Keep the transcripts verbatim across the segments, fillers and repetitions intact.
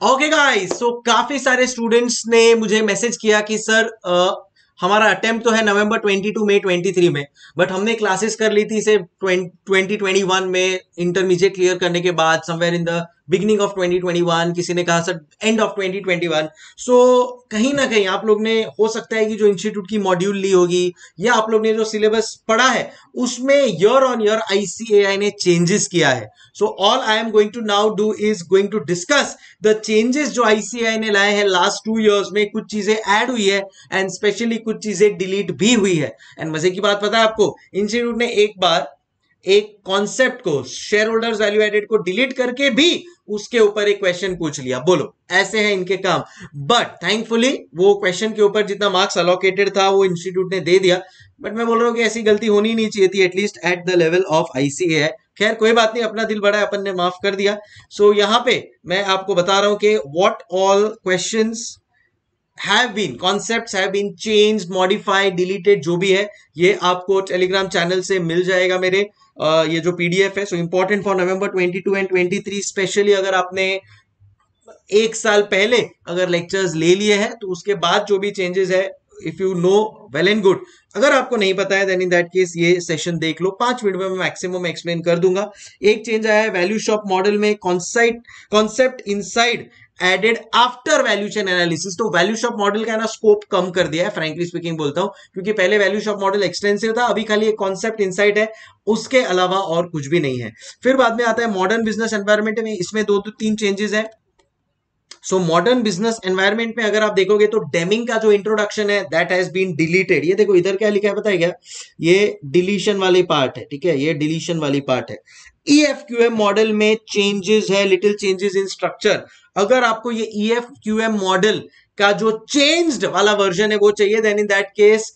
Okay guys, सो काफी सारे students ने मुझे मैसेज किया कि सर अ, हमारा अटेम्प्ट तो है नवंबर बाईस मई तेईस में, बट हमने क्लासेस कर ली थी इसे ट्वेंटी ट्वेंटी वन में इंटरमीडिएट क्लियर करने के बाद, somewhere in the beginning of twenty twenty one, किसी ने कहा sir end of twenty twenty one. So कहीं ना कहीं आप लोग ने, हो सकता है कि जो इंस्टीट्यूट की मॉड्यूल ली होगी या आप लोग ने जो सिलेबस पढ़ा है उसमें ईयर ऑन ईयर आईसीएआई ने चेंजेस किया है। So all I am going to now do is going to discuss the changes जो आईसीएआई ने लाए हैं लास्ट टू इयर्स में। कुछ चीजें ऐड हुई है एंड स्पेशली कुछ चीजें डिलीट भी हुई है। एंड मजे की बात पता है आपको, इंस्टीट्यूट ने एक बार एक कॉन्सेप्ट को, शेयर होल्डर्स वैल्यू एडेड को डिलीट करके भी उसके ऊपर एक क्वेश्चन पूछ लिया। बोलो, ऐसे हैं इनके काम। बट थैंकफुली वो क्वेश्चन के ऊपर जितना मार्क्स अलोकेटेड था वो इंस्टीट्यूट ने दे दिया। बट मैं बोल रहा हूं कि ऐसी गलती होनी नहीं चाहिए थी, at least at the level of ICAI. खैर कोई बात नहीं, अपना दिल बड़ा है, अपन ने माफ कर दिया। सो so, यहां पे मैं आपको बता रहा हूं कि what all questions have been, concepts have been changed, modified, deleted, जो भी है ये आपको टेलीग्राम चैनल से मिल जाएगा मेरे। uh, ये जो पीडीएफ है, so important for November twenty two and twenty three, specially अगर आपने एक साल पहले अगर लेक्चर्स ले लिए हैं तो उसके बाद जो भी चेंजेस है, if you know well and good. अगर आपको नहीं पता है देन इन दैट केस ये सेशन देख लो, पांच मिनट में मैं मैक्सिमम एक्सप्लेन कर दूंगा। एक चेंज आया है वैल्यू शॉप मॉडल में, concept concept inside added after value chain analysis. तो वैल्यू शॉप मॉडल का ना स्कोप कम कर दिया है, फ्रैंकली स्पीकिंग बोलता हूं, क्योंकि पहले वैल्यू शॉप मॉडल एक्सटेंसिव था, अभी खाली एक कॉन्सेप्ट इनसाइट है, उसके अलावा और कुछ भी नहीं है। फिर बाद में आता है मॉडर्न बिजनेस एनवायरमेंट में, इसमें दो दो तीन चेंजेस है। सो मॉडर्न बिजनेस एनवायरमेंट में अगर आप देखोगे तो डेमिंग का जो इंट्रोडक्शन है दैट हैज बीन डिलीटेड। ये देखो इधर क्या लिखा है पता है क्या, ये डिलीशन वाली पार्ट है, ठीक है, ये डिलीशन वाली पार्ट है। ईएफक्यूएम मॉडल में चेंजेस है, लिटिल चेंजेस इन स्ट्रक्चर। अगर आपको ये ईएफक्यूएम मॉडल का जो चेंज्ड वाला वर्जन है वो चाहिए, then in that case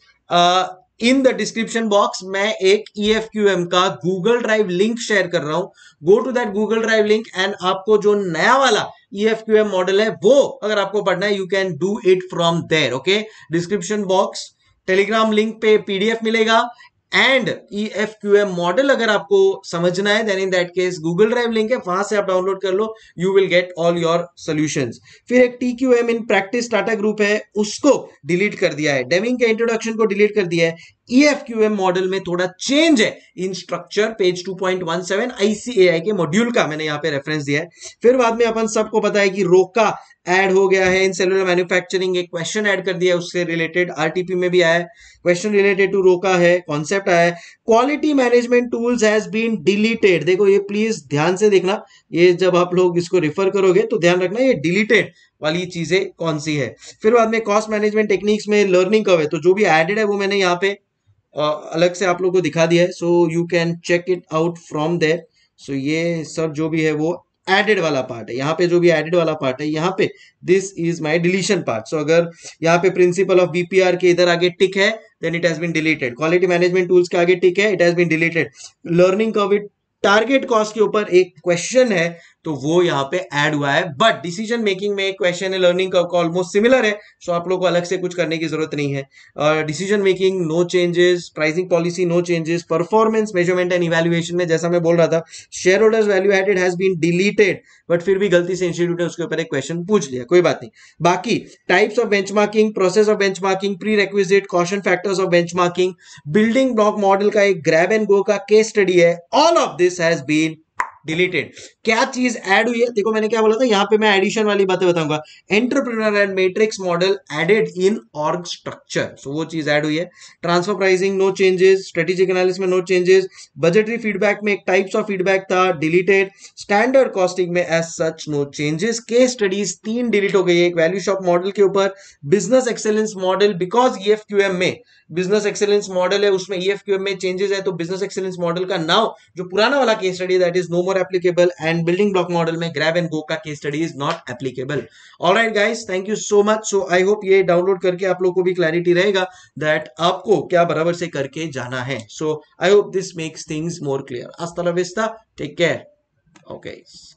in the description box मैं एक ईएफक्यूएम का गूगल ड्राइव लिंक शेयर कर रहा हूं। Go to that Google drive link and आपको जो नया वाला ईएफक्यूएम मॉडल है वो अगर आपको पढ़ना है, you can do it from there. Okay, description box, telegram link पे पीडीएफ मिलेगा। एंड ईएफक्यूएम मॉडल अगर आपको समझना है then in that case Google drive link है, वहां से आप डाउनलोड कर लो, you will get all your solutions. फिर एक TQM in practice Tata group है, उसको डिलीट कर दिया है। डेमिंग के इंट्रोडक्शन को डिलीट कर दिया है। ईएफक्यूएम मॉडल में थोड़ा चेंज है in structure, page two point one seven ICAI के मॉड्यूल का मैंने यहां पे रेफरेंस दिया है। फिर बाद में अपन सबको पता है कि रोका ऐड हो गया है इन सेलुलर मैन्युफैक्चरिंग, एक क्वेश्चन ऐड कर दिया है उससे रिलेटेड, आरटीपी में भी आया है क्वेश्चन रिलेटेड टू रोका है, कॉन्सेप्ट आया है। Quality management tools has been deleted. देखो ये प्लीज ध्यान से देखना, ये जब आप लोग इसको रिफर करोगे तो ध्यान रखना ये डिलीटेड वाली चीजें कौन सी है। फिर बाद में कॉस्ट मैनेजमेंट टेक्निक्स में लर्निंग कर्व है, तो जो भी एडेड है वो मैंने यहाँ पे Uh, अलग से आप लोग को दिखा दिया है, so you can check it out from there. So ये सब जो भी है वो एडेड वाला पार्ट है। यहाँ पे जो भी एडेड वाला पार्ट है, यहाँ पे this is my deletion part. So अगर यहाँ पे प्रिंसिपल ऑफ बीपीआर के इधर आगे टिक है then it has been deleted. Quality management tools के आगे टिक है, it has been deleted. Learning curve target cost के ऊपर एक क्वेश्चन है तो वो यहाँ पे ऐड हुआ है। बट डिसीजन मेकिंग में एक क्वेश्चन है, लर्निंग कर्व का ऑलमोस्ट सिमिलर है, सो आप लोग को अलग से कुछ करने की जरूरत नहीं है। Decision making no changes, pricing policy no changes, performance measurement and evaluation में जैसा मैं बोल रहा था share holders value added has been deleted, but फिर भी गलती से इंस्टीट्यूट ने उसके ऊपर एक क्वेश्चन पूछ लिया, कोई बात नहीं। बाकी types of benchmarking, process of benchmarking, prerequisite, caution factors of benchmarking, building block model का एक ग्रैब एंड गो का केस स्टडी है, all of this has been deleted. क्या चीज ऐड हुई है देखो, मैंने क्या बोला था, यहां पे मैं एडिशन वाली बातें बताऊंगा। Entrepreneur and matrix model added in org structure, so वो चीज ऐड हुई है। Transfer pricing no changes, strategic analysis में नो चेंजेस, बजटरी फीडबैक में एक टाइप्स ऑफ फीडबैक था, डिलीटेड। स्टैंडर्ड कॉस्टिंग में as such no changes. Case studies तीन डिलीट हो गई है, एक वैल्यू शॉप मॉडल के ऊपर, business excellence model, because EFQM में बिजनेस एक्सेलेंस मॉडल है उसमें ईएफक्यूएम में चेंजेस है, तो बिजनेस एक्सेलेंस मॉडल का नाउ जो पुराना वाला case study that is no more applicable, and building block model में ग्रैब एंड गो का case study is not applicable. Alright guys, thank you so much. So I hope ये download करके आप लोग को भी क्लैरिटी रहेगा दैट आपको क्या बराबर से करके जाना है। So I hope this makes things more clear. हasta la vista, take care, okay.